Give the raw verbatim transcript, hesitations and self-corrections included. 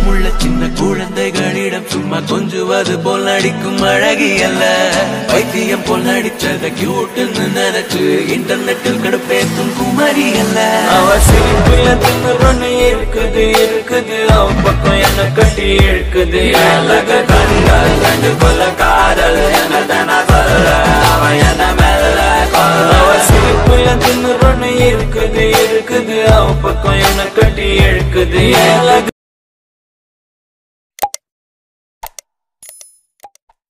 பாசமுள்ள சின்ன குழந்தைகளிடம் சும்மா கொஞ்சுவது போல் நடிக்கும் அழகி அல்ல. வைத்தியம் போல் நடிச்சத கியூட்டுன்னு நினைச்சு இன்டர்நெட்டில் கடுப்பேத்தும் குமரி அல்ல. அவ சிரிப்புல திமிரொன்னு இருக்குது இருக்குது, அவ பக்கம் என்ன கட்டி இழுக்குது. எனக்கு கண்கள் கண்டு கொள்ள காதல் என்ன தானா சொல்ல, அவன் என்ன மேல அவ சிரிப்புல திமிரொன்னு இருக்குது இருக்குது, அவ பக்கம் என்ன கட்டி இழுக்குது.